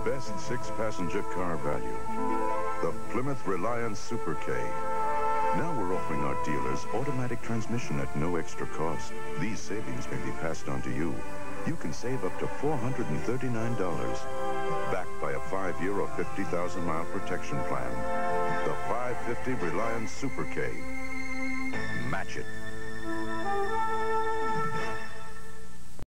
best six-passenger car value. The Plymouth Reliant Super K. Now we're offering our dealers automatic transmission at no extra cost. These savings may be passed on to you. You can save up to $439, backed by a 5-year or 50,000-mile protection plan. The 550 Reliant Super K. Match it.